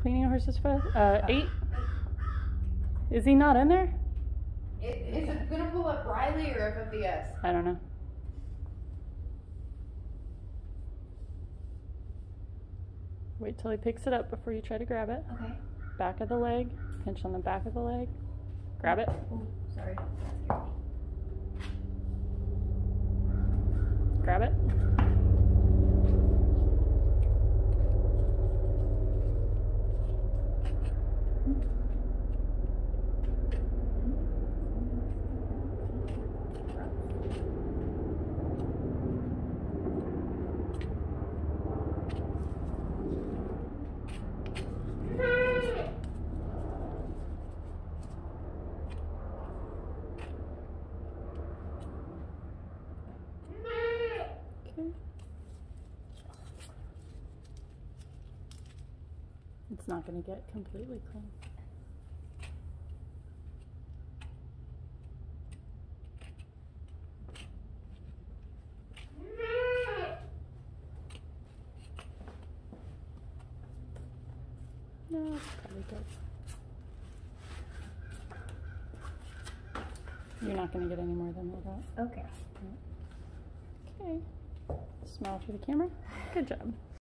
cleaning a horse's foot? 8? Is he not in there? Is it gonna pull up Riley or FFDS? I don't know. Wait till he picks it up before you try to grab it. Okay. Back of the leg. Pinch on the back of the leg. Grab it. Oh, sorry. That scared me. Grab it. It's not going to get completely clean. No, it's probably good. You're not going to get any more than that. Okay. Okay. Smile for the camera. Good job.